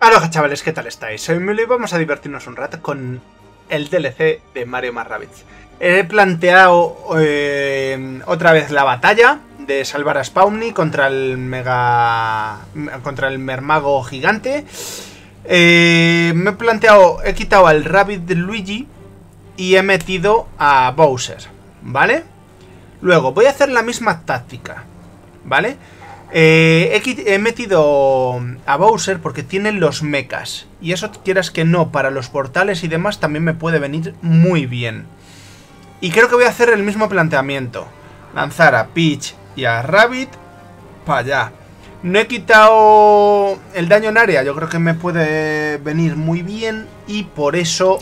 Aloha chavales, ¿qué tal estáis? Soy Milo y vamos a divertirnos un rato con el DLC de Mario + Rabbids. He planteado otra vez la batalla de salvar a Spawny contra el mermago gigante. Me he planteado, he quitado al Rabbid de Luigi y he metido a Bowser, ¿vale? Luego voy a hacer la misma táctica, ¿vale? He metido a Bowser porque tiene los mechas. Y eso, quieras que no, para los portales y demás también me puede venir muy bien. Y creo que voy a hacer el mismo planteamiento. Lanzar a Peach y a Rabbid para allá. No he quitado el daño en área. Yo creo que me puede venir muy bien. Y por eso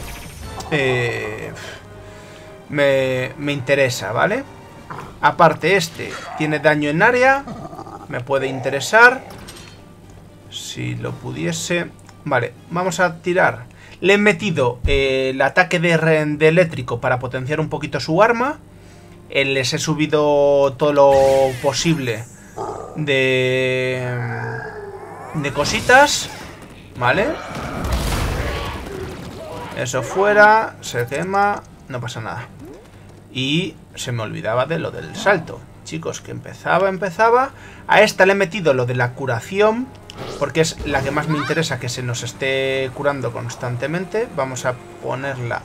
me interesa, ¿vale? Aparte este tiene daño en área. Me puede interesar. Si lo pudiese. Vale, vamos a tirar. Le he metido el ataque de eléctrico para potenciar un poquito su arma. Les he subido todo lo posible de cositas. Vale. Eso fuera. Se quema. No pasa nada. Y se me olvidaba de lo del salto. Chicos, que empezaba. A esta le he metido lo de la curación, porque es la que más me interesa, que se nos esté curando constantemente. Vamos a ponerla.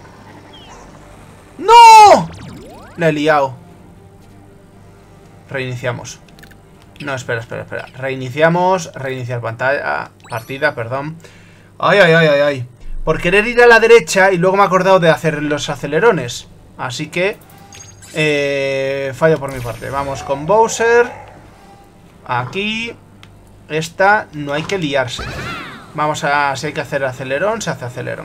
¡No! La he liado. Reiniciamos. No, espera. Reiniciamos. Reiniciar partida, perdón. Ay. Por querer ir a la derecha y luego me he acordado de hacer los acelerones. Así que fallo por mi parte. Vamos con Bowser. Aquí. Esta no hay que liarse. Vamos a... Si hay que hacer acelerón, se hace acelerón.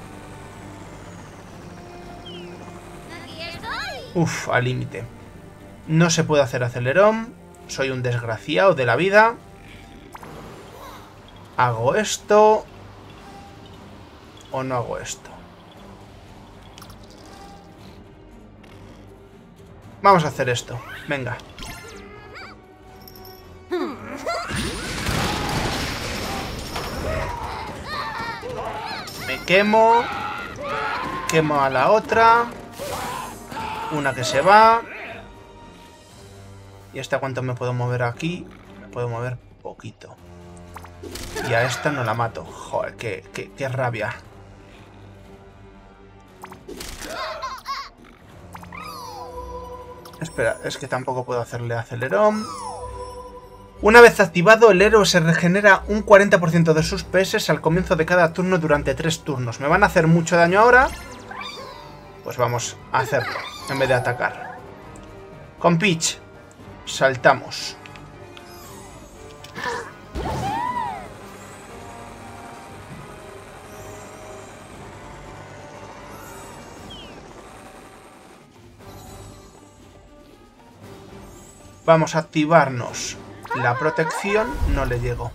Uf, al límite. No se puede hacer acelerón. Soy un desgraciado de la vida. ¿Hago esto o no hago esto? Vamos a hacer esto. Venga. Me quemo. Quemo a la otra. Una que se va. ¿Y esta cuánto me puedo mover aquí? Me puedo mover poquito. Y a esta no la mato. Joder, qué rabia. Espera, es que tampoco puedo hacerle acelerón. Una vez activado, el héroe se regenera un 40% de sus PS al comienzo de cada turno durante 3 turnos. ¿Me van a hacer mucho daño ahora? Pues vamos a hacerlo, en vez de atacar. Con Peach, saltamos. Vamos a activarnos la protección. No le llego.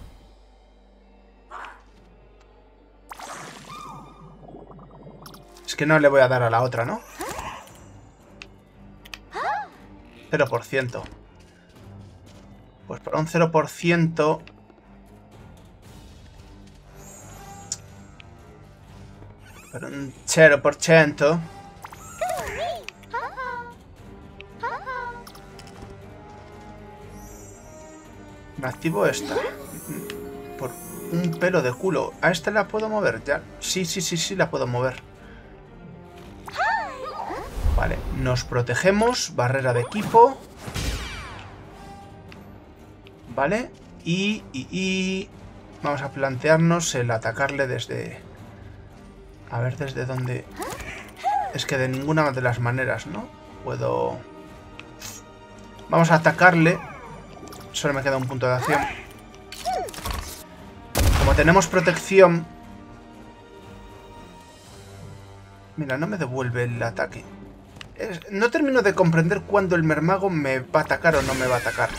Es que no le voy a dar a la otra, ¿no? 0%. Pues para un 0%... Para un 0%... Me activo esta. Por un pelo de culo. ¿A esta la puedo mover ya? Sí, la puedo mover. Vale, nos protegemos. Barrera de equipo. Vale. Y vamos a plantearnos el atacarle desde... A ver desde dónde... Es que de ninguna de las maneras, ¿no? Puedo... Vamos a atacarle... Solo me queda un punto de acción. Como tenemos protección... Mira, no me devuelve el ataque. No termino de comprender cuándo el mermago me va a atacar o no me va a atacar.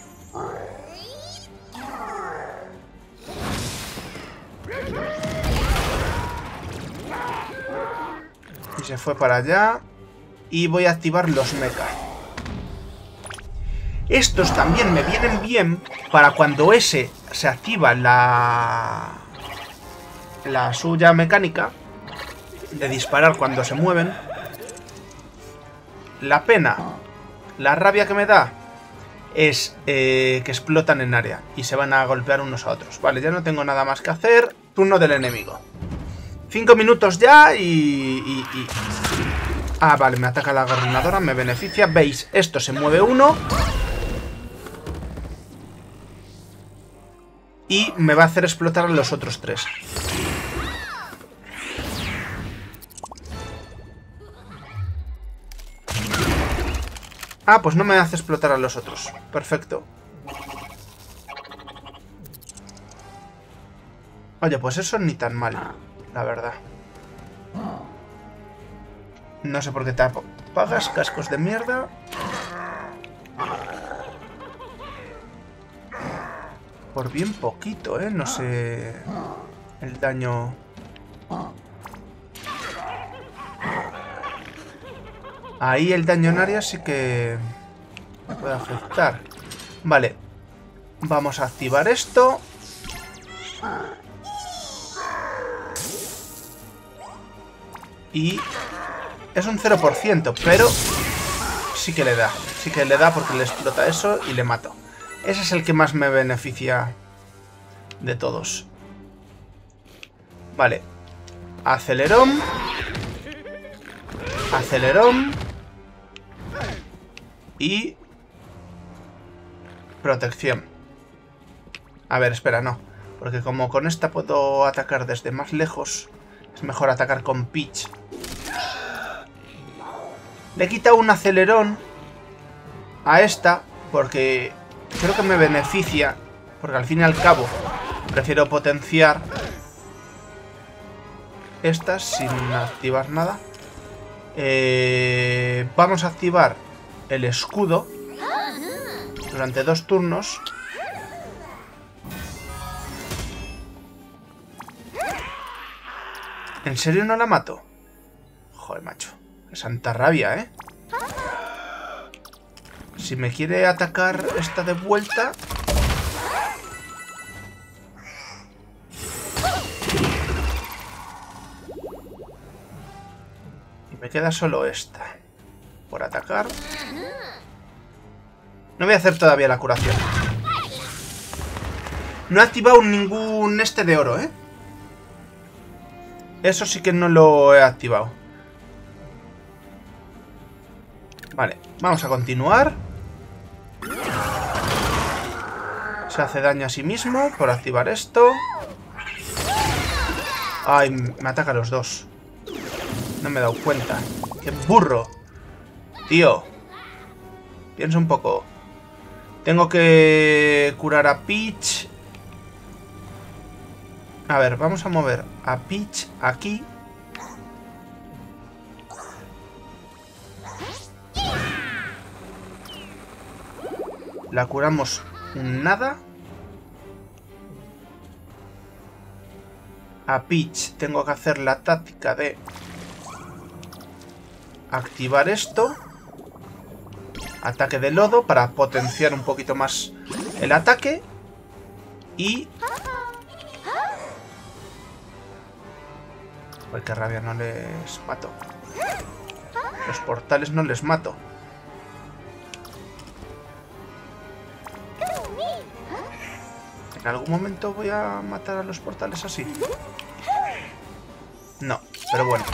Y se fue para allá. Y voy a activar los mechas. Estos también me vienen bien para cuando se activa la la suya mecánica de disparar cuando se mueven. La pena, la rabia que me da es que explotan en área y se van a golpear unos a otros. Vale, ya no tengo nada más que hacer. Turno del enemigo. 5 minutos ya y... Ah, vale, me ataca la gobernadora, me beneficia. ¿Veis? Esto se mueve uno. Y me va a hacer explotar a los otros 3. Ah, pues no me hace explotar a los otros. Perfecto. Oye, pues eso ni tan mal, la verdad. No sé por qué te pagas, cascos de mierda. Por bien poquito, ¿eh? No sé... El daño... Ahí el daño en área sí que... me puede afectar. Vale. Vamos a activar esto. Y... es un 0%, pero... sí que le da. Sí que le da porque le explota eso y le mato. Ese es el que más me beneficia de todos. Vale. Acelerón. Acelerón. Y... protección. A ver, espera, no. Porque como con esta puedo atacar desde más lejos, es mejor atacar con Peach. Le he quitado un acelerón a esta porque... creo que me beneficia, porque al fin y al cabo prefiero potenciar estas sin activar nada. Vamos a activar el escudo durante 2 turnos. ¿En serio no la mato? Joder, macho. Qué santa rabia, ¿eh? Si me quiere atacar esta de vuelta... y me queda solo esta. Por atacar. No voy a hacer todavía la curación. No he activado ningún este de oro, ¿eh? Eso sí que no lo he activado. Vale, vamos a continuar. Se hace daño a sí mismo por activar esto. Ay, me ataca a los dos. No me he dado cuenta. ¡Qué burro! Tío. Piensa un poco. Tengo que curar a Peach. A ver, vamos a mover a Peach aquí. La curamos un nada. A Peach tengo que hacer la táctica de activar esto. Ataque de lodo para potenciar un poquito más el ataque. Y... Ay, qué rabia, no les mato. Los portales no les mato. ¿En algún momento voy a matar a los portales así? No, pero bueno.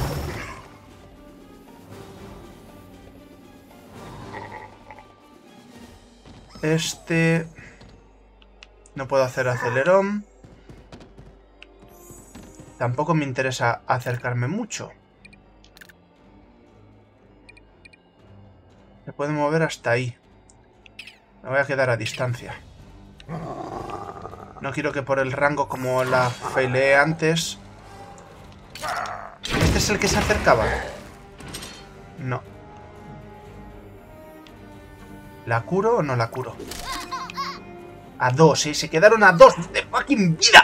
Este... no puedo hacer acelerón. Tampoco me interesa acercarme mucho. Me puedo mover hasta ahí. Me voy a quedar a distancia. No quiero que por el rango como la faileé antes... ¿Este es el que se acercaba? No. ¿La curo o no la curo? A 2, ¿eh? Se quedaron a 2 de fucking vida.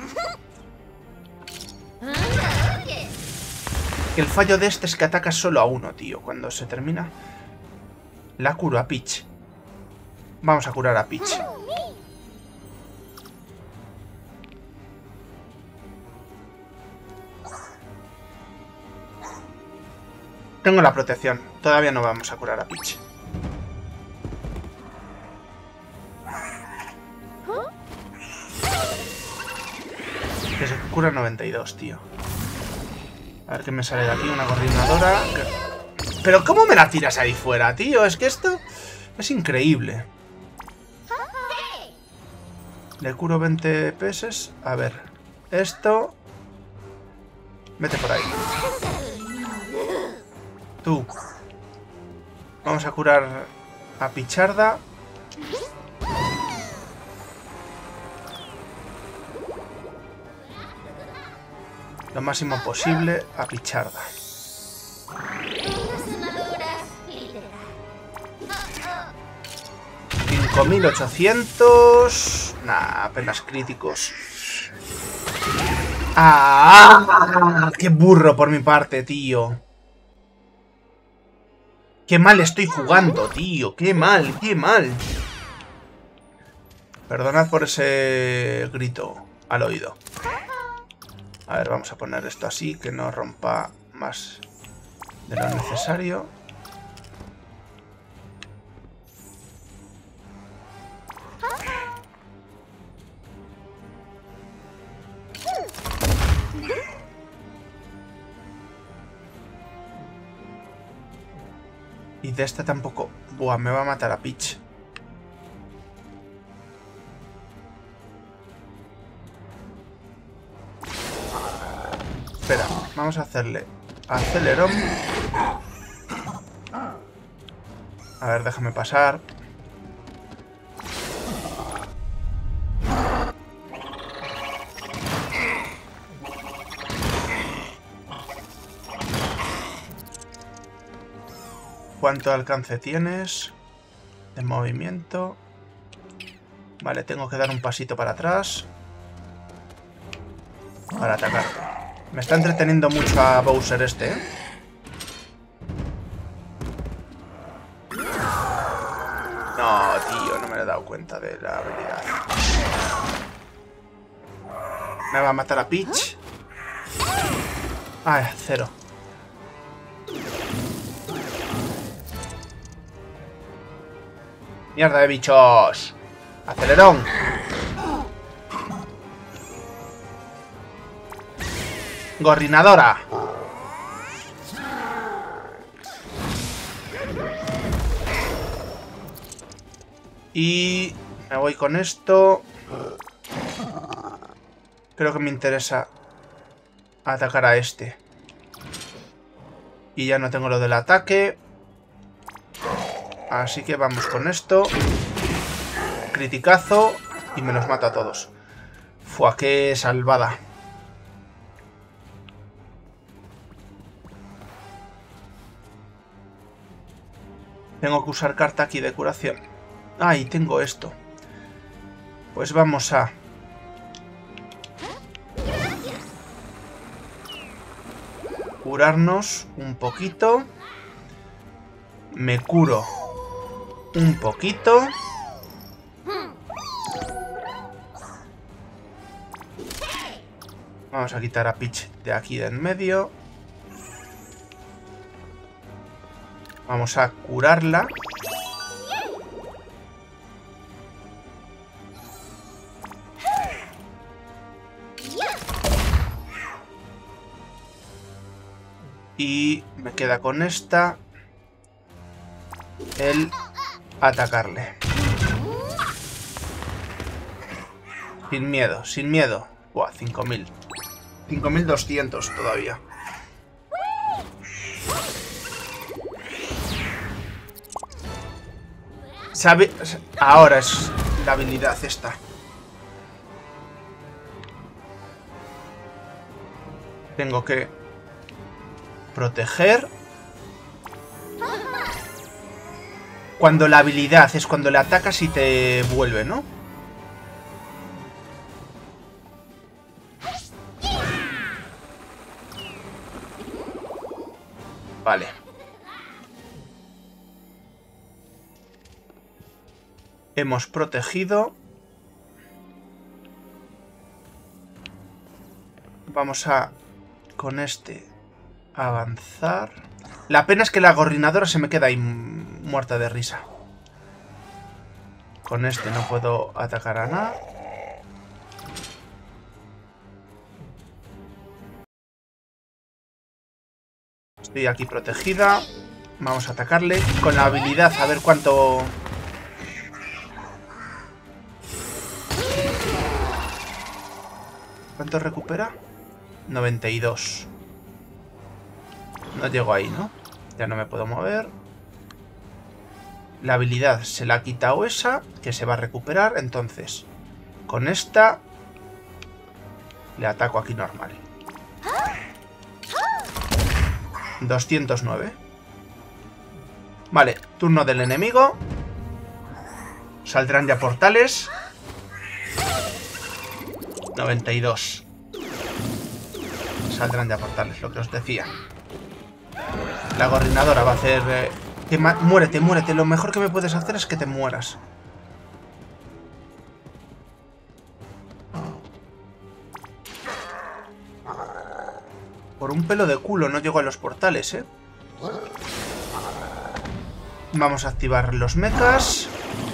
El fallo de este es que ataca solo a 1, tío. Cuando se termina... La curo a Peach. Vamos a curar a Peach. Tengo la protección. Todavía no vamos a curar a Peach. Que se cura 92, tío. A ver qué me sale de aquí. Una coordinadora. Pero ¿cómo me la tiras ahí fuera, tío? Es que esto es increíble. Le curo 20 pesos. A ver. Esto. Vete por ahí. Tú. Vamos a curar a Picharda. Lo máximo posible a Picharda. 5800. Nah, apenas críticos. ¡Ah! ¡Qué burro por mi parte, tío! ¡Qué mal estoy jugando, tío! ¡Qué mal, qué mal! Perdonad por ese grito al oído. A ver, vamos a poner esto así, que no rompa más de lo necesario. Y de este tampoco... Buah, me va a matar a Peach. Espera, vamos a hacerle acelerón. A ver, déjame pasar. ¿Cuánto alcance tienes? De movimiento. Vale, tengo que dar un pasito para atrás. Para atacar. Me está entreteniendo mucho a Bowser este, ¿eh? No, tío, no me he dado cuenta de la habilidad. Me va a matar a Peach. Ay, 0. ¡Mierda de bichos! ¡Acelerón! ¡Gorrinadora! Y me voy con esto. Creo que me interesa atacar a este. Y ya no tengo lo del ataque. Así que vamos con esto. Criticazo. Y me los mato a todos. Fua, qué salvada. Tengo que usar carta aquí de curación. Ah, y tengo esto. Pues vamos a... curarnos un poquito. Me curo un poquito. Vamos a quitar a Peach de aquí de en medio. Vamos a curarla. Y me queda con esta el atacarle. Sin miedo, sin miedo. Buah, 5000. 5200 todavía. ¿Sabe? Ahora es la habilidad esta. Tengo que proteger. Cuando la habilidad es cuando le atacas y te vuelve, ¿no? Vale. Hemos protegido. Vamos a... con este... Avanzar. La pena es que la gorrinadora se me queda ahí muerta de risa. Con este no puedo atacar a nada. Estoy aquí protegida. Vamos a atacarle con la habilidad, a ver cuánto... ¿Cuánto recupera? 92. No llego ahí, ¿no? Ya no me puedo mover. La habilidad se la ha quitado esa, que se va a recuperar. Entonces, con esta le ataco aquí normal. 209. Vale, turno del enemigo. Saldrán ya portales. 92. Saldrán ya portales, lo que os decía. La gorrinadora va a hacer... muérete, muérete. Lo mejor que me puedes hacer es que te mueras. Por un pelo de culo no llego a los portales, ¿eh? Vamos a activar los mechas.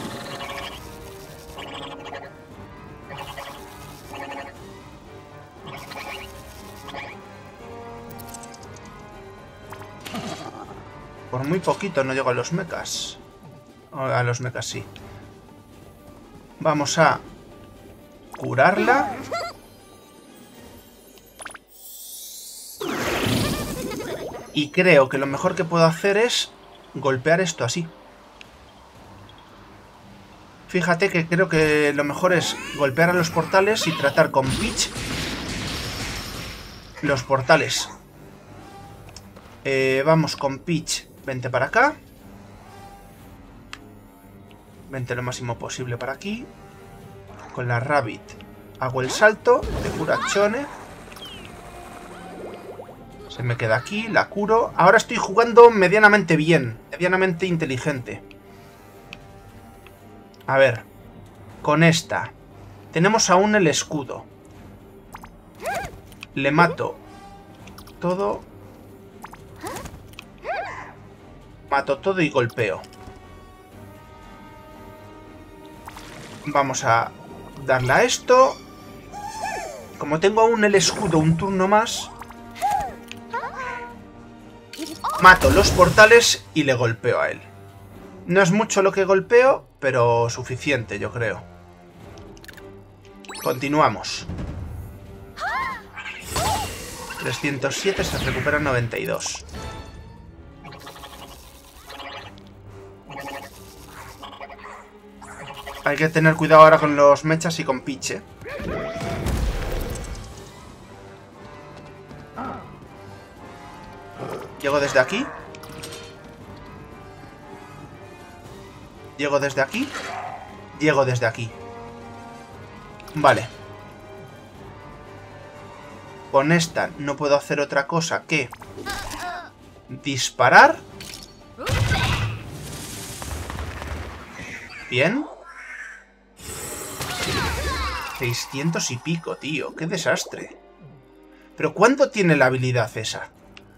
Por muy poquito no llego a los mechas. A los mechas sí. Vamos a curarla. Y creo que lo mejor que puedo hacer es golpear esto así. Fíjate que creo que lo mejor es golpear a los portales y tratar con Peach los portales. Vamos con Peach. Vente para acá. Vente lo máximo posible para aquí. Con la Rabbit hago el salto de curachone. Se me queda aquí, la curo. Ahora estoy jugando medianamente bien, medianamente inteligente. A ver, con esta tenemos aún el escudo. Le mato todo. Mato todo y golpeo. Vamos a darle a esto. Como tengo aún el escudo un turno más, mato los portales y le golpeo a él. No es mucho lo que golpeo, pero suficiente, yo creo. Continuamos. 307, se recupera 92. Hay que tener cuidado ahora con los mechas y con Peach, ¿eh? Llego desde aquí. Llego desde aquí. Llego desde aquí. Vale. Con esta no puedo hacer otra cosa que disparar. Bien. 600 y pico, tío. Qué desastre. ¿Pero cuánto tiene la habilidad esa?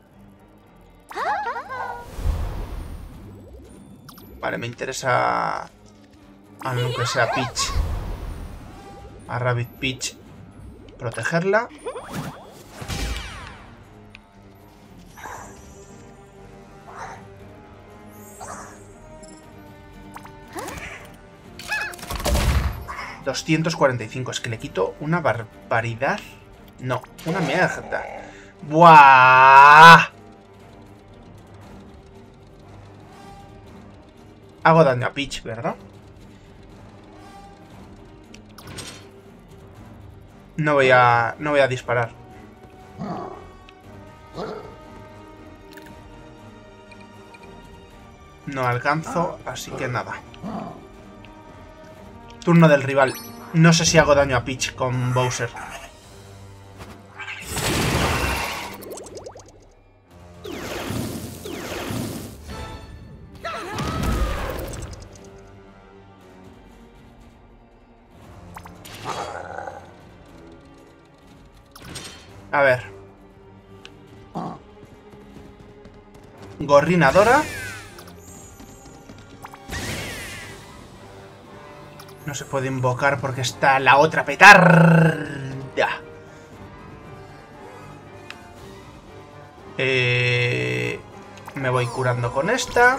Vale, me interesa... aunque sea Peach. A Rabbit Peach. Protegerla. $245. Es que le quito una barbaridad. No, una mierda. ¡Buah! Hago daño a Peach, ¿verdad? No voy a disparar. No alcanzo, así que nada. Turno del rival. No sé si hago daño a Peach con Bowser. A ver. Gorrinadora. No se puede invocar porque está la otra petarda. Me voy curando con esta.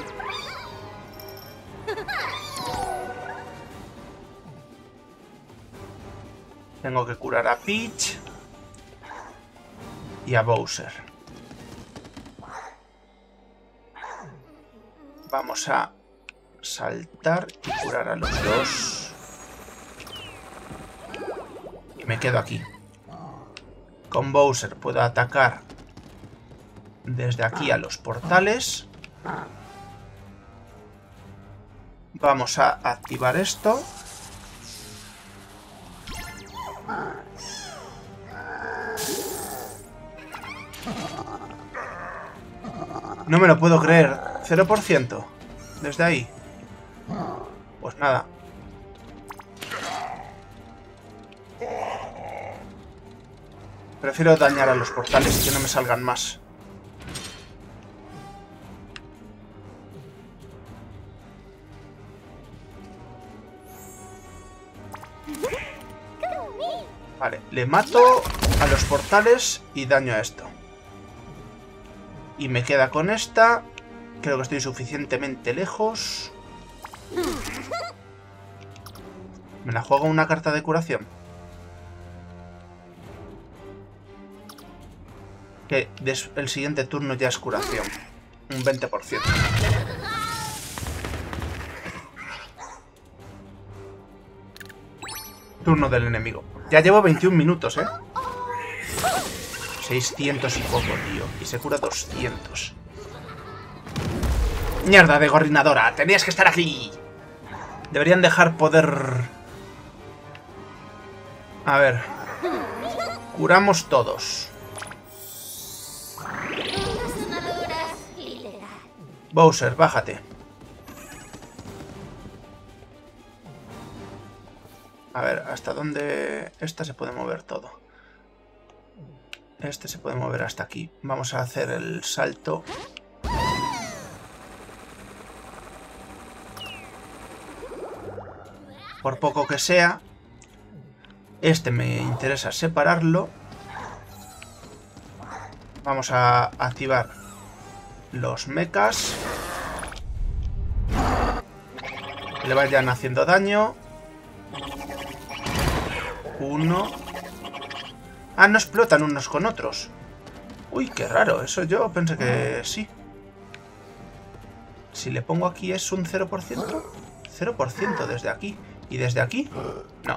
Tengo que curar a Peach y a Bowser. Vamos a saltar y curar a los dos. Y me quedo aquí. Con Bowser puedo atacar desde aquí a los portales. Vamos a activar esto. No me lo puedo creer. 0%. Desde ahí. Pues nada. Prefiero dañar a los portales y que no me salgan más. Vale, le mato a los portales y daño a esto. Y me queda con esta. Creo que estoy suficientemente lejos. Me la juego una carta de curación. Que el siguiente turno ya es curación. Un 20%. Turno del enemigo. Ya llevo 21 minutos, ¿eh? 600 y poco, tío. Y se cura 200. ¡Mierda de gorrinadora! ¡Tenías que estar aquí! Deberían dejar poder... A ver. Curamos todos. Bowser, bájate. A ver, ¿hasta dónde? Esta se puede mover todo. Este se puede mover hasta aquí. Vamos a hacer el salto. Por poco que sea. Este me interesa separarlo. Vamos a activar los mechas. Que le vayan haciendo daño. Uno. Ah, no explotan unos con otros. Uy, qué raro. Eso yo pensé que sí. Si le pongo aquí es un 0%. 0% desde aquí. ¿Y desde aquí? No.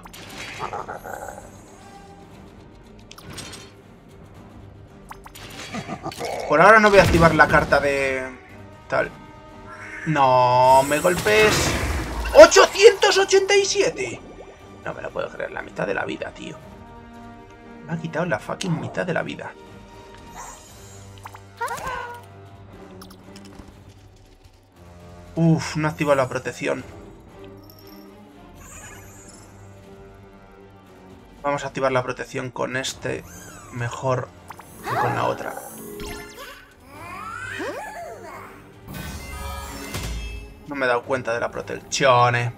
Por ahora no voy a activar la carta de... tal. No, me golpes. ¡887! No me lo puedo creer. La mitad de la vida, tío. Me ha quitado la fucking mitad de la vida. Uf, no activa la protección. Vamos a activar la protección con este mejor que con la otra. No me he dado cuenta de la protección.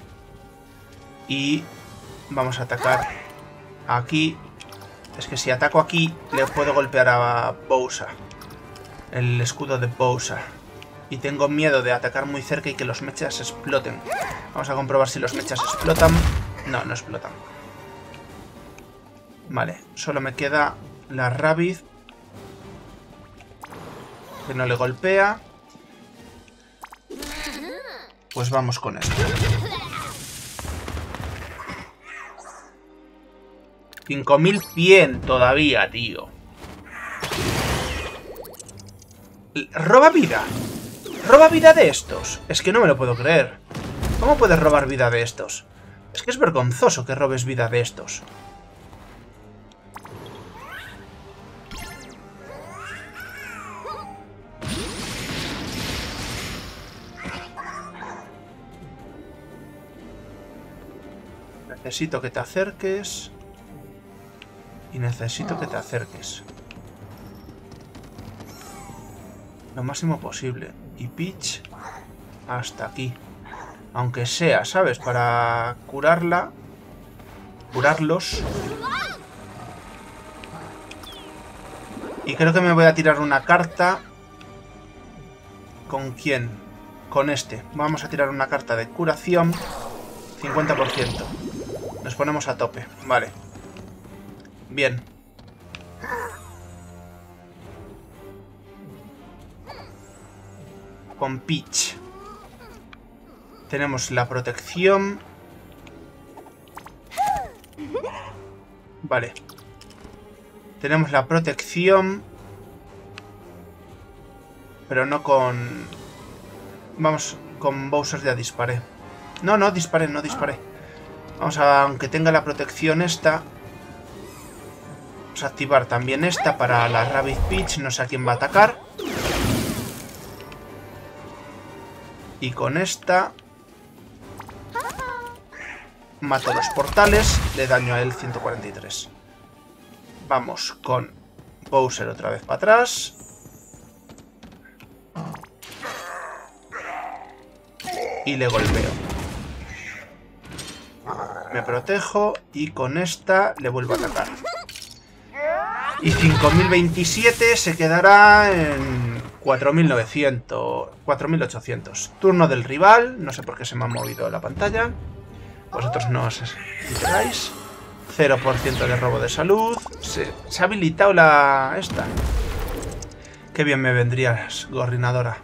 Y vamos a atacar aquí. Es que si ataco aquí le puedo golpear a Bowser. El escudo de Bowser. Y tengo miedo de atacar muy cerca y que los mechas exploten. Vamos a comprobar si los mechas explotan. No, no explotan. Vale, solo me queda la Rabbids. Que no le golpea. Pues vamos con esto. 5100 todavía, tío. Roba vida. Roba vida de estos. Es que no me lo puedo creer. ¿Cómo puedes robar vida de estos? Es que es vergonzoso que robes vida de estos. Necesito que te acerques. Y necesito que te acerques. lo máximo posible. Y Peach hasta aquí. Aunque sea, ¿sabes? Para curarla. Curarlos. Y creo que me voy a tirar una carta. ¿Con quién? Con este. Vamos a tirar una carta de curación. 50%. Nos ponemos a tope. Vale. Bien. Con Peach. Tenemos la protección. Vale. Tenemos la protección. Pero no con... Vamos, con Bowser ya disparé. No, no disparé, no disparé. Vamos a, aunque tenga la protección esta... Vamos a activar también esta para la Rabbid Peach. No sé a quién va a atacar. Y con esta... Mato los portales. Le daño a él 143. Vamos con Bowser otra vez para atrás. Y le golpeo. Me protejo y con esta le vuelvo a atacar. Y 5027 se quedará en 4900, 4800. Turno del rival. No sé por qué se me ha movido la pantalla. Vosotros no os enteráis. 0% de robo de salud. Se ha habilitado la... esta. Qué bien me vendrías, gorrinadora.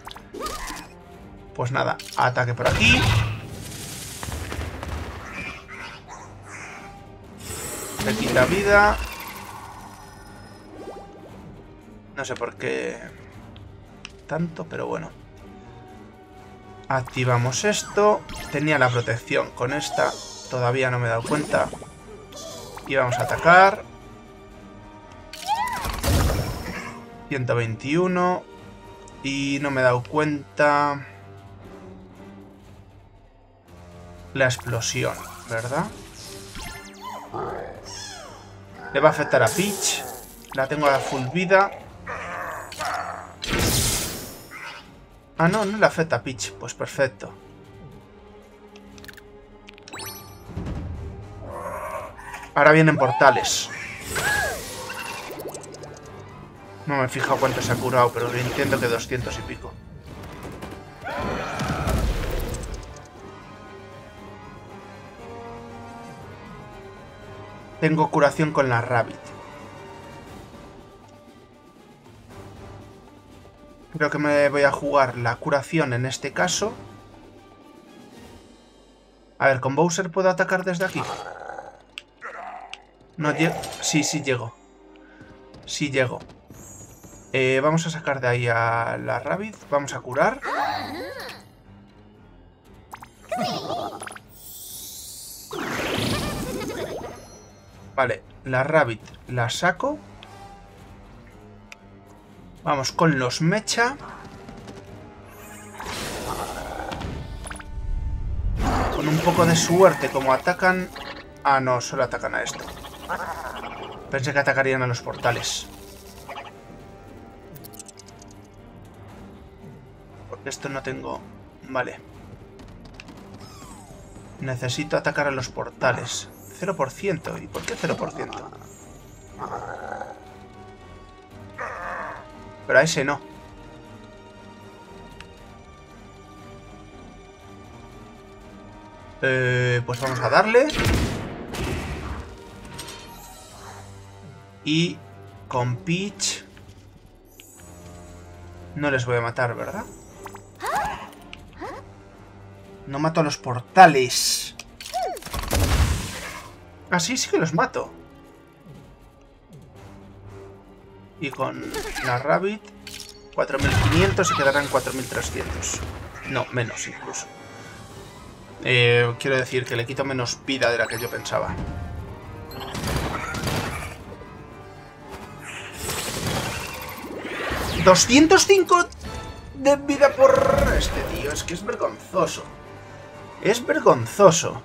Pues nada, ataque por aquí. Me quita vida. No sé por qué tanto, pero bueno. Activamos esto. Tenía la protección con esta. Todavía no me he dado cuenta. Y vamos a atacar. 121. Y no me he dado cuenta. La explosión, ¿verdad? Le va a afectar a Peach. La tengo a full vida. Ah, no, no le afecta a Peach. Pues perfecto. Ahora vienen portales. No me he fijado cuánto se ha curado, pero entiendo que 200 y pico. Tengo curación con la Rabbit. Creo que me voy a jugar la curación en este caso. A ver, ¿con Bowser puedo atacar desde aquí? No llego. Sí, sí llego. Sí llego. Vamos a sacar de ahí a la Rabbit. Vamos a curar. Vale, la Rabbit la saco. Vamos con los mecha. Con un poco de suerte, como atacan... Ah, no, solo atacan a esto. Pensé que atacarían a los portales. Porque esto no tengo... Vale. Necesito atacar a los portales. 0%. ¿Y por qué 0%? Pero a ese no. Pues vamos a darle. Y con Peach no les voy a matar, ¿verdad? No mato a los portales. Ah, sí, sí que los mato. Y con la Rabbit 4500 se quedarán 4300. No, menos incluso. Quiero decir que le quito menos vida de la que yo pensaba. ¡205 de vida por este tío! Es que es vergonzoso. Es vergonzoso.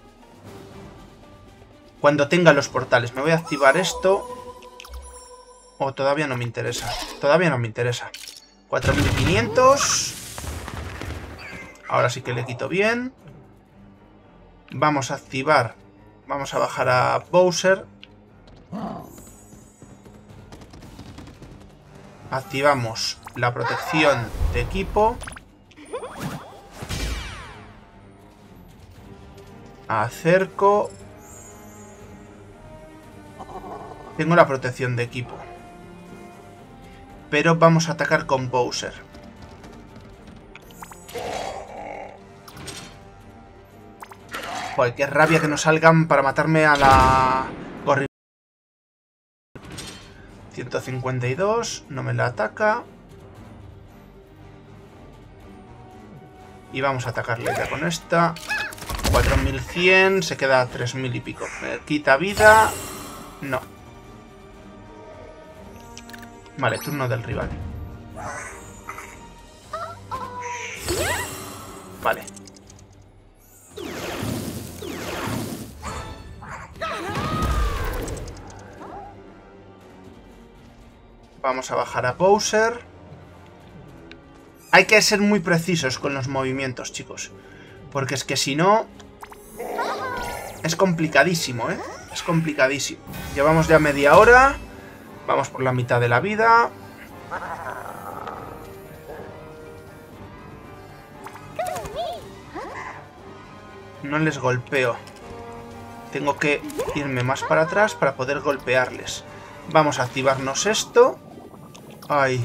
Cuando tenga los portales. Me voy a activar esto. O todavía no me interesa. Todavía no me interesa. 4500. Ahora sí que le quito bien. Vamos a activar. Vamos a bajar a Bowser. Activamos la protección de equipo. Acerco. Tengo la protección de equipo. Pero vamos a atacar con Bowser. Joder, qué rabia que no salgan para matarme a la gorrilla. 152, no me la ataca. Y vamos a atacarle ya con esta. 4100, se queda a 3000 y pico. Me quita vida. No. Vale, turno del rival. Vale. Vamos a bajar a Bowser. Hay que ser muy precisos con los movimientos, chicos. Porque es que si no... es complicadísimo, ¿eh? Es complicadísimo. Llevamos ya media hora. Vamos por la mitad de la vida. No les golpeo. Tengo que irme más para atrás para poder golpearles. Vamos a activarnos esto. Ay.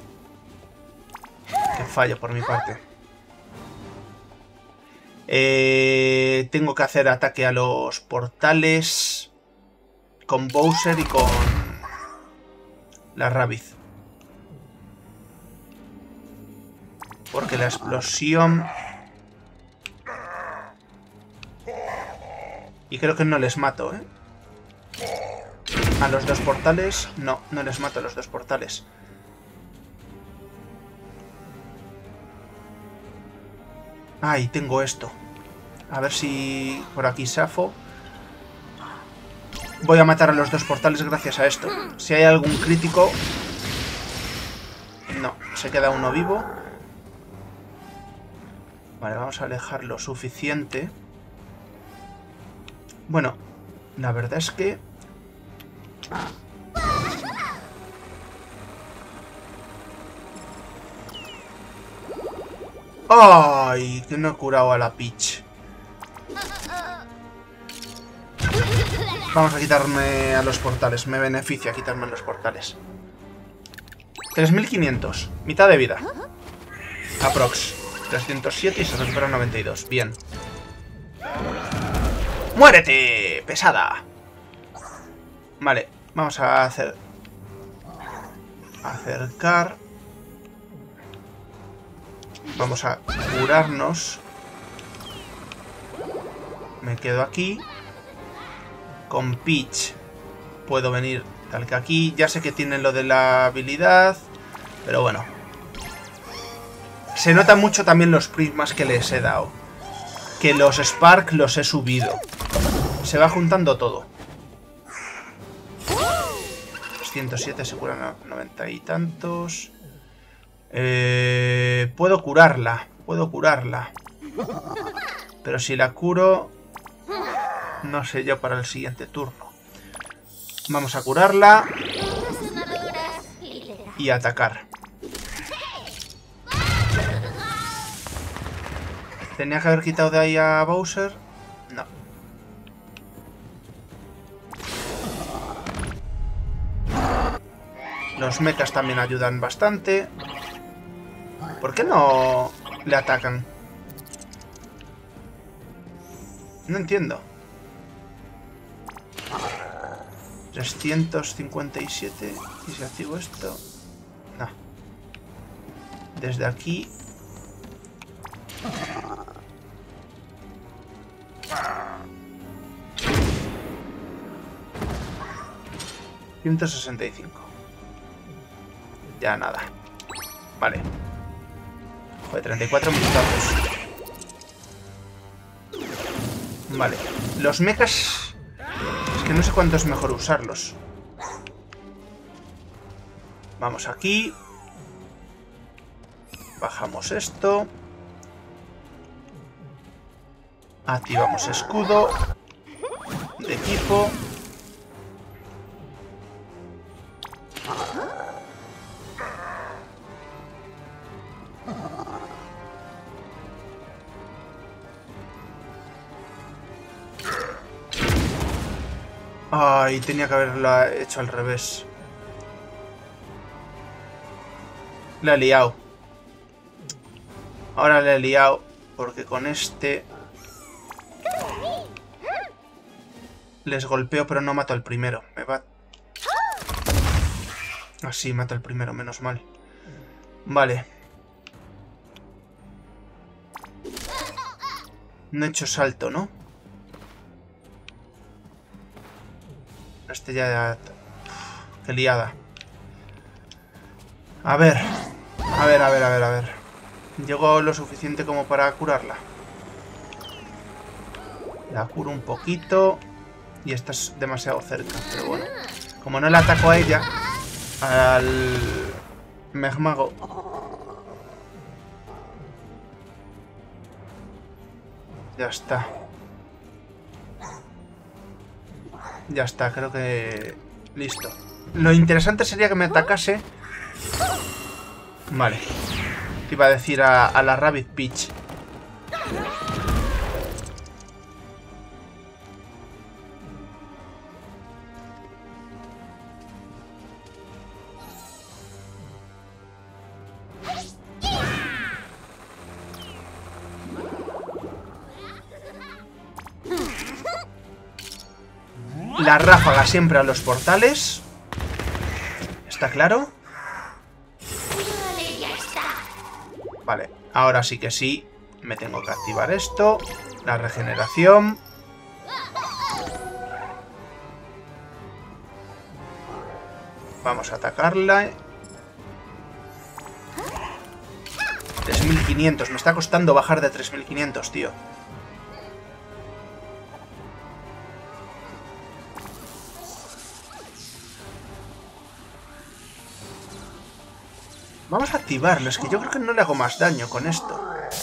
Qué fallo por mi parte. Tengo que hacer ataque a los portales con Bowser y con la Rabbids. Porque la explosión... y creo que no les mato, ¿eh? A los dos portales... no, no les mato a los dos portales. Ay, tengo esto. A ver si por aquí zafo. Voy a matar a los dos portales gracias a esto. Si hay algún crítico... no, se queda uno vivo. Vale, vamos a alejar lo suficiente. Bueno, la verdad es que... ¡ay! Que no he curado a la Peach. Vamos a quitarme a los portales. Me beneficia quitarme los portales. 3500. Mitad de vida. Aprox. 307 y se recupera 92. Bien. ¡Muérete! ¡Pesada! Vale. Vamos a hacer... acercar. Vamos a curarnos. Me quedo aquí. Con Peach puedo venir tal que aquí. Ya sé que tienen lo de la habilidad, pero bueno. Se nota mucho también los prismas que les he dado. Que los Spark los he subido. Se va juntando todo. 107 se curan 90 y tantos. Puedo curarla. Puedo curarla. Pero si la curo... no sé yo para el siguiente turno. Vamos a curarla. Y atacar. ¿Tenía que haber quitado de ahí a Bowser? No. Los mechas también ayudan bastante. ¿Por qué no le atacan? No entiendo. 357. ¿Y si activo esto? No. Desde aquí... 165. Ya nada. Vale. Joder, 34 minutazos. Vale. Los mechas... es que no sé cuánto es mejor usarlos. Vamos aquí. Bajamos esto. Activamos escudo de equipo. Ay, tenía que haberla hecho al revés. La he liado. Ahora la he liado porque con este les golpeo, pero no mato al primero. Me va... Así, mato al primero, menos mal. Vale. No he hecho salto, ¿no? Este ya... Qué liada. A ver. A ver. Llego lo suficiente como para curarla. La curo un poquito. Y esta es demasiado cerca, pero bueno. Como no le ataco a ella, al Megmago, ya está. Ya está, creo que... Listo. Lo interesante sería que me atacase. Vale. Te iba a decir a la Rabbit Peach. La ráfaga siempre a los portales. ¿Está claro? Vale, ahora sí que sí. Me tengo que activar esto. La regeneración. Vamos a atacarla. 3500. Me está costando bajar de 3500, tío. Vamos a activarlo, es que yo creo que no le hago más daño con esto.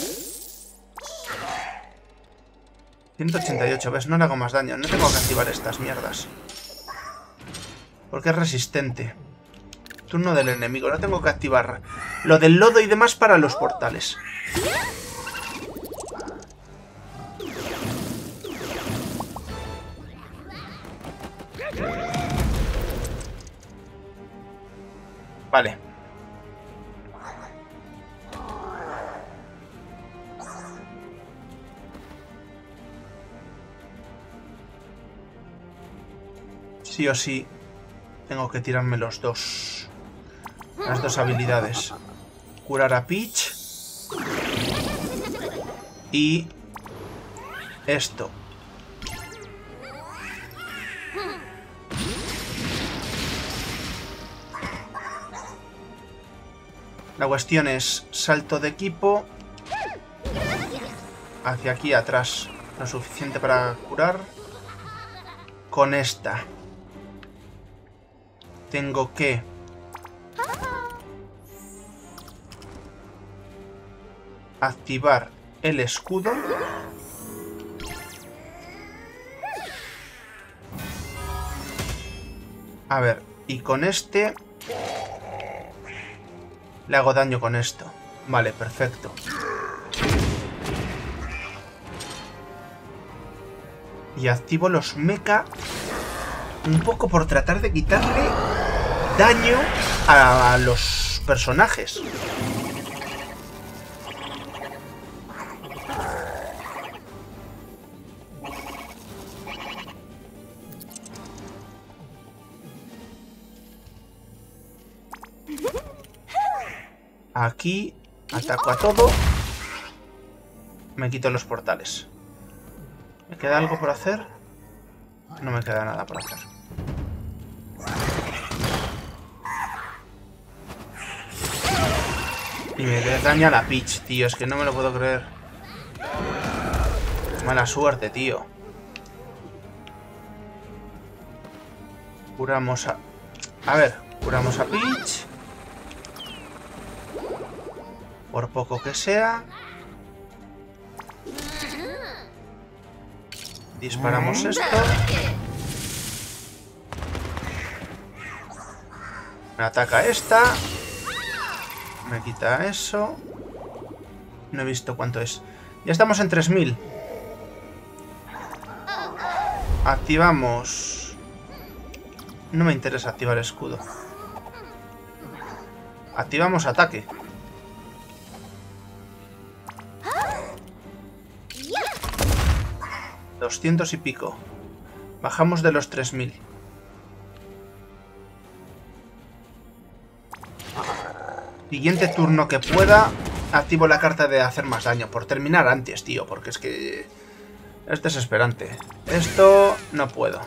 188, ¿ves? No le hago más daño. No tengo que activar estas mierdas. Porque es resistente. Turno del enemigo. No tengo que activar lo del lodo y demás para los portales. Vale. Sí o sí, tengo que tirarme los dos. Las dos habilidades. Curar a Peach. Y... esto. La cuestión es salto de equipo. Hacia aquí atrás. Lo suficiente para curar. Con esta. Tengo que... activar el escudo. A ver, y con este... le hago daño con esto. Vale, perfecto. Y activo los mecha. Un poco por tratar de quitarle daño a los personajes. Aquí ataco a todo. Me quito los portales. ¿Me queda algo por hacer? No me queda nada por hacer. Y me daña la Peach, tío. Es que no me lo puedo creer. Mala suerte, tío. Curamos a... A ver, curamos a Peach. Por poco que sea. Disparamos esto. Me ataca esta. Me quita eso. No he visto cuánto es. Ya estamos en 3000. Activamos. No me interesa activar escudo. Activamos ataque. $200 y pico. Bajamos de los 3000. Siguiente turno que pueda, activo la carta de hacer más daño. Por terminar antes, tío, porque es que es desesperante. Esto no puedo.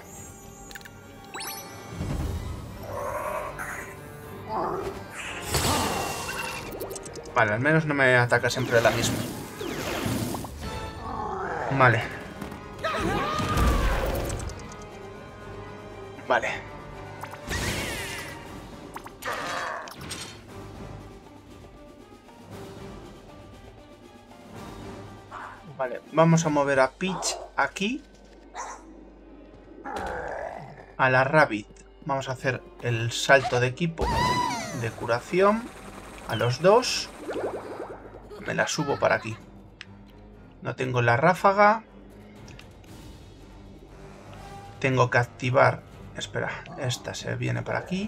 Vale, al menos no me ataca siempre la misma. Vale. Vale. Vale, vamos a mover a Peach aquí. A la Rabbit. Vamos a hacer el salto de equipo de curación. A los dos. Me la subo para aquí. No tengo la ráfaga. Tengo que activar... Espera, esta se viene para aquí.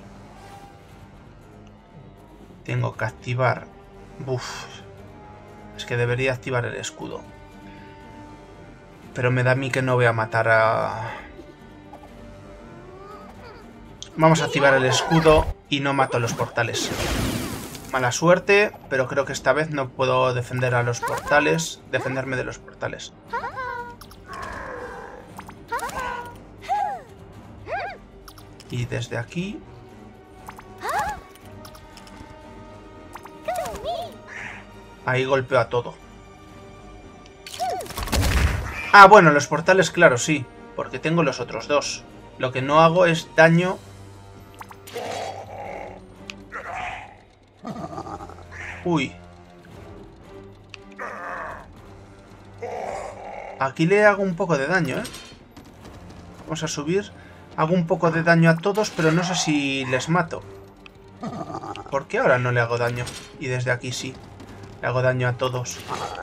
Tengo que activar... Uf. Es que debería activar el escudo. Pero me da a mí que no voy a matar a... Vamos a activar el escudo y no mato a los portales. Mala suerte, pero creo que esta vez no puedo defender a los portales. Defenderme de los portales. Y desde aquí... Ahí golpeo a todo. Ah, bueno, los portales, claro, sí. Porque tengo los otros dos. Lo que no hago es daño... Uy. Aquí le hago un poco de daño, ¿eh? Vamos a subir. Hago un poco de daño a todos, pero no sé si les mato. ¿Por qué ahora no le hago daño? Y desde aquí sí. Le hago daño a todos.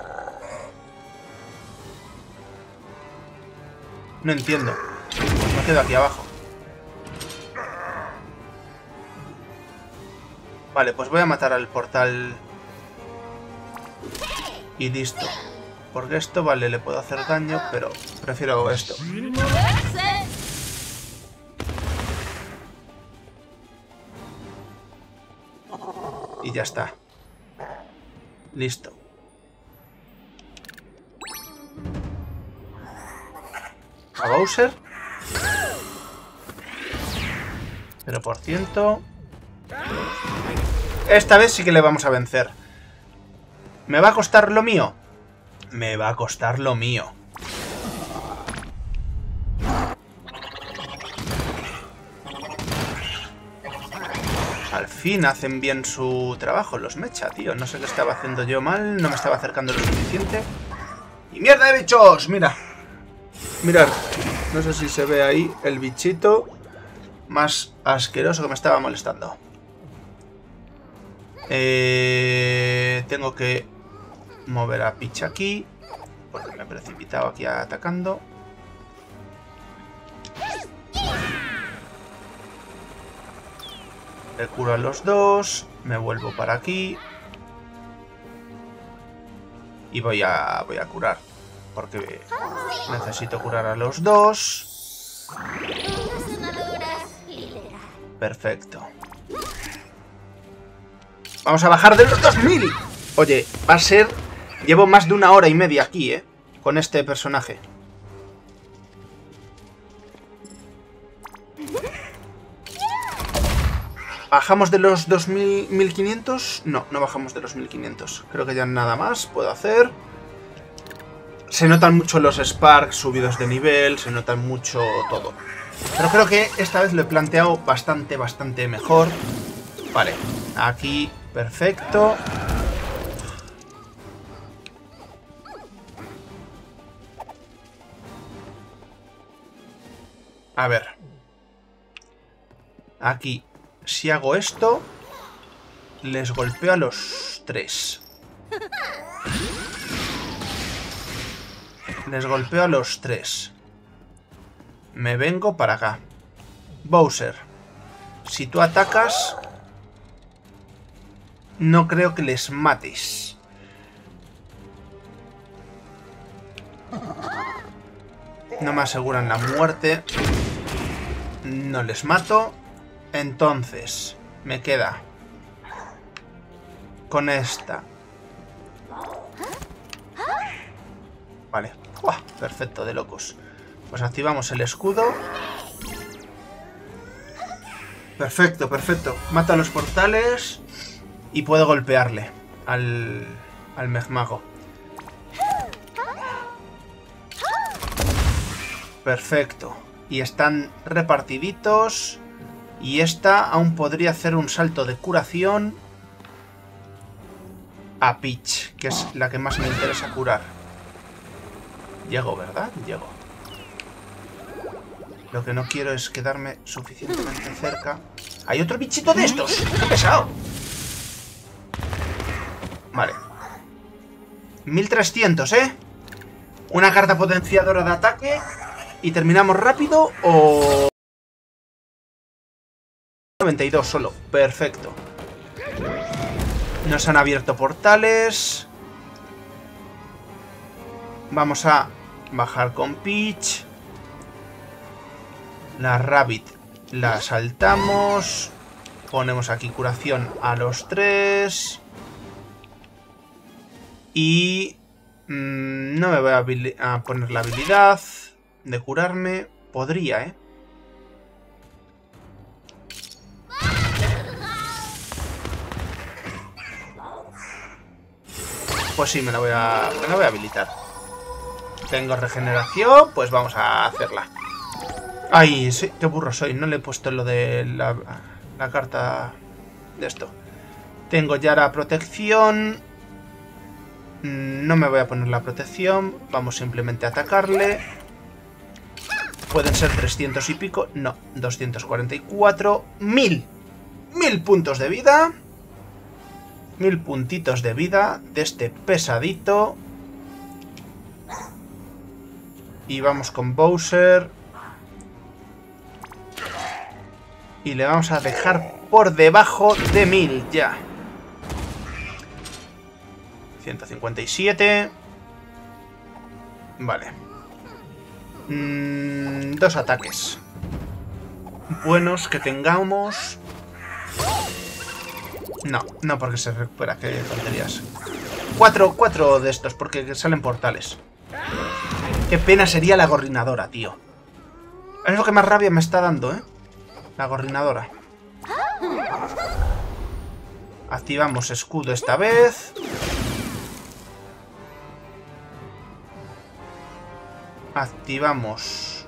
No entiendo. Pues me quedo aquí abajo. Vale, pues voy a matar al portal. Y listo. Porque esto, vale, le puedo hacer daño, pero prefiero esto. Y ya está. Listo. A Bowser. 0%. Esta vez sí que le vamos a vencer. ¿Me va a costar lo mío? Me va a costar lo mío. Al fin hacen bien su trabajo los mecha, tío. No sé qué estaba haciendo yo mal. No me estaba acercando lo suficiente. ¡Y mierda de bichos! Mira. Mirad. No sé si se ve ahí el bichito más asqueroso que me estaba molestando. Tengo que mover a Peach aquí. Porque me he precipitado aquí atacando. Le curo a los dos. Me vuelvo para aquí. Y voy a curar. Porque necesito curar a los dos. Perfecto. Vamos a bajar de los 2000. Oye, va a ser... Llevo más de 1 hora y media aquí, con este personaje. ¿Bajamos de los 2000, 1500? No, no bajamos de los 1500. Creo que ya nada más puedo hacer. Se notan mucho los Sparks subidos de nivel, se notan mucho todo. Pero creo que esta vez lo he planteado bastante mejor. Vale, aquí, perfecto. A ver. Aquí, si hago esto, les golpeo a los 3. Les golpeo a los 3. Me vengo para acá. Bowser, si tú atacas, no creo que les mates. No me aseguran la muerte. No les mato. Entonces, me queda con esta. Vale. ¡Uah! Perfecto, de locos. Pues activamos el escudo. Perfecto, perfecto. Mata los portales y puedo golpearle al Megmago. Perfecto. Y están repartiditos. Y esta aún podría hacer un salto de curación a Peach, que es la que más me interesa curar. Llego, ¿verdad? Llego. Lo que no quiero es quedarme suficientemente cerca. ¡Hay otro bichito de estos! ¡Qué pesado! Vale. 1300, ¿eh? Una carta potenciadora de ataque. Y terminamos rápido o... 92 solo. Perfecto. Nos han abierto portales. Vamos a bajar con Peach. La Rabbit la saltamos. Ponemos aquí curación a los 3. Y... no me voy a poner la habilidad de curarme. Podría, ¿eh? Pues sí, me la voy a habilitar. Tengo regeneración, pues vamos a hacerla. Ay, sí, qué burro soy. No le he puesto lo de la carta de esto. Tengo ya la protección. No me voy a poner la protección. Vamos simplemente a atacarle. Pueden ser 300 y pico. No, 244. 1000 puntos de vida. 1000 puntitos de vida de este pesadito. Y vamos con Bowser. Y le vamos a dejar por debajo de 1000 ya. 157. Vale. 2 ataques buenos que tengamos. No, porque se recupera. Qué tonterías. 4 de estos, porque salen portales. Qué pena sería la gorrinadora, tío. Es lo que más rabia me está dando, ¿eh? La gorrinadora. Activamos escudo esta vez. Activamos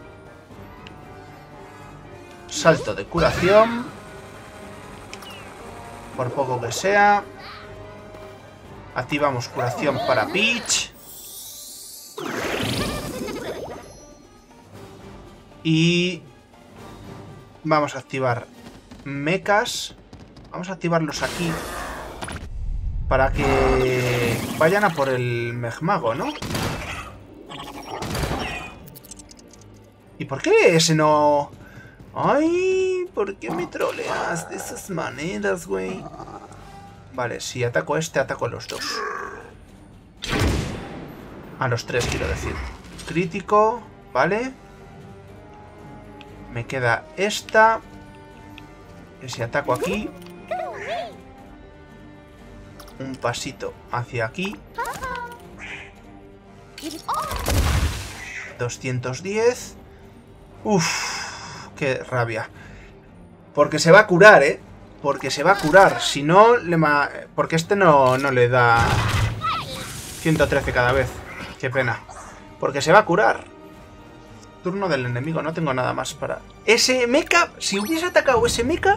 salto de curación. Por poco que sea. Activamos curación para Peach. Y vamos a activar mechas. Vamos a activarlos aquí para que vayan a por el Megmago, ¿no? ¿Y por qué ese no...? ¡Ay! ¿Por qué me troleas de esas maneras, güey? Vale, si ataco a este, ataco a los 2. A los 3, quiero decir. Crítico, ¿vale? Me queda esta. Que si ataco aquí... un pasito hacia aquí. 210. Uff, qué rabia. Porque se va a curar, ¿eh? Porque se va a curar. Si no, porque este no le da 113 cada vez. Qué pena. Porque se va a curar. Turno del enemigo. No tengo nada más para... Ese mecha, si hubiese atacado ese mecha...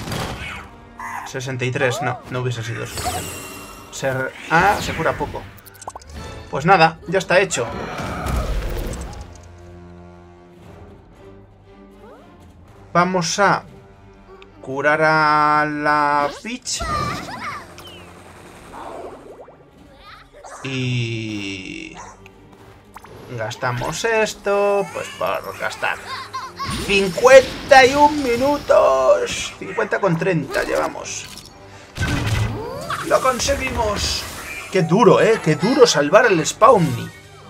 63, no hubiese sido suficiente. Se cura poco. Pues nada, ya está hecho. Vamos a curar a la Peach. Y... gastamos esto, pues por gastar. 51 minutos. 50 con 30 llevamos. ¡Lo conseguimos! ¡Qué duro, qué duro salvar al Spawny!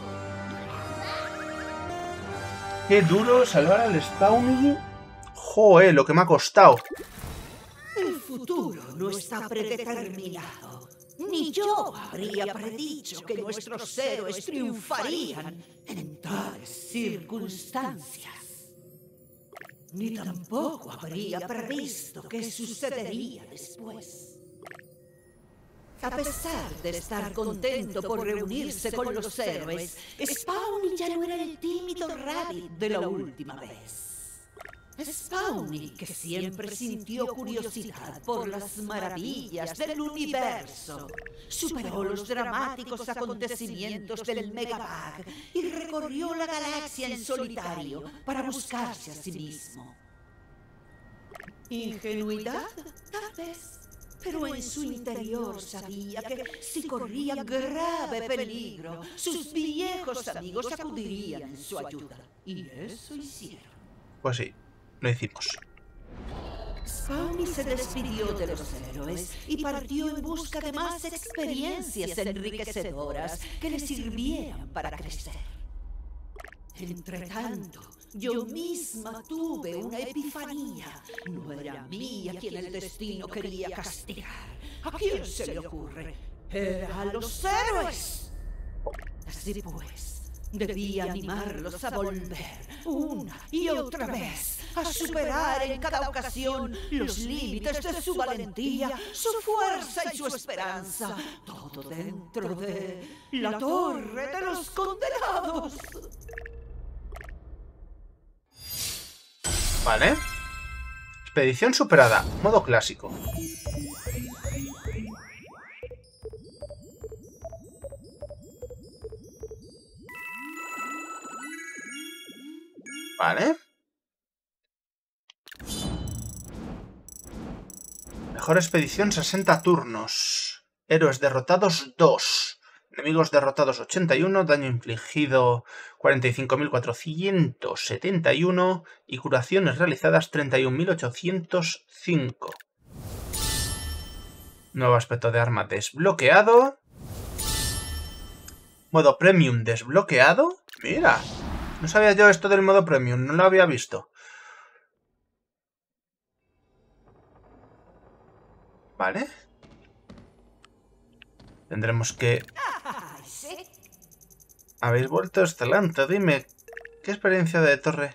¡Qué duro salvar al Spawny! ¡Joder, lo que me ha costado! El futuro no está predeterminado. Ni yo habría predicho que nuestros héroes triunfarían en tales circunstancias. Ni tampoco habría previsto qué sucedería después. A pesar de estar contento por reunirse con los héroes, Spawny ya no era el tímido Rabbit de la última vez. Spawny, que siempre sintió curiosidad por las maravillas del universo, superó los dramáticos acontecimientos del Megabug y recorrió la galaxia en solitario para buscarse a sí mismo. ¿Ingenuidad? Tal vez. Pero en su interior sabía que si corría grave peligro, sus viejos amigos acudirían en su ayuda. Y eso hicieron. Pues sí, lo hicimos. Spawny se despidió de los héroes y partió en busca de más experiencias enriquecedoras que le sirvieran para crecer. Entretanto, yo misma tuve una epifanía. No era mía quien el destino quería castigar. ¿A quién se le ocurre? Era a los héroes. Así pues, debía animarlos a volver una y otra vez, a superar en cada ocasión los límites de su valentía, su fuerza y su esperanza. Todo dentro de la Torre de los Condenados. Vale. Expedición superada. Modo clásico. Vale. Mejor expedición 60 turnos. Héroes derrotados 2. Enemigos derrotados 81. Daño infligido 45.471. Y curaciones realizadas 31.805. Nuevo aspecto de arma desbloqueado. Modo premium desbloqueado. Mira. No sabía yo esto del modo premium. No lo había visto. Vale. Tendremos que... Habéis vuelto excelente. Dime, ¿qué experiencia de torre?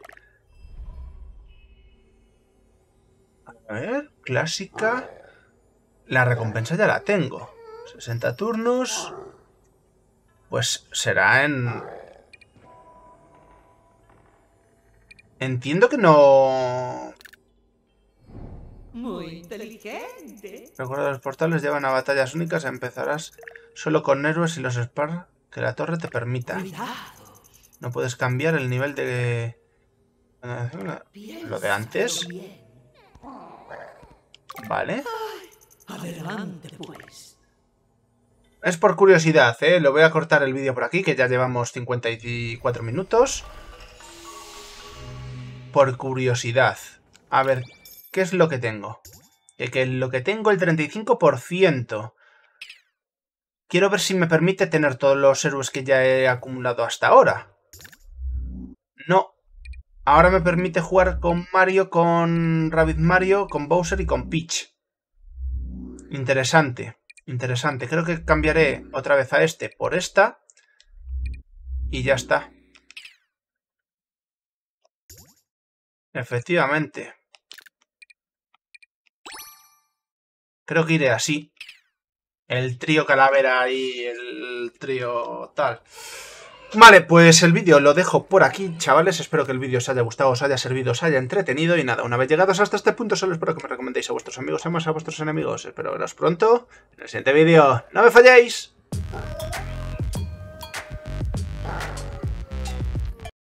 A ver, clásica. La recompensa ya la tengo. 60 turnos. Pues será en... Entiendo que no... Muy inteligente. Recuerda, los portales llevan a batallas únicas. Empezarás solo con héroes y los spar que la torre te permita. Cuidado. No puedes cambiar el nivel de... Lo de antes. Vale. Adelante, pues. Es por curiosidad, ¿eh? Lo voy a cortar el vídeo por aquí, que ya llevamos 54 minutos. Por curiosidad. A ver, ¿qué es lo que tengo? Que lo que tengo el 35%. Quiero ver si me permite tener todos los héroes que ya he acumulado hasta ahora. No. Ahora me permite jugar con Mario, con Rabbit Mario, con Bowser y con Peach. Interesante. Interesante. Creo que cambiaré otra vez a este por esta. Y ya está. Efectivamente. Creo que iré así. El trío calavera y el trío tal. Vale, pues el vídeo lo dejo por aquí, chavales. Espero que el vídeo os haya gustado, os haya servido, os haya entretenido. Y nada, una vez llegados hasta este punto, solo espero que me recomendéis a vuestros amigos, además a vuestros enemigos. Espero veros pronto en el siguiente vídeo. ¡No me falléis!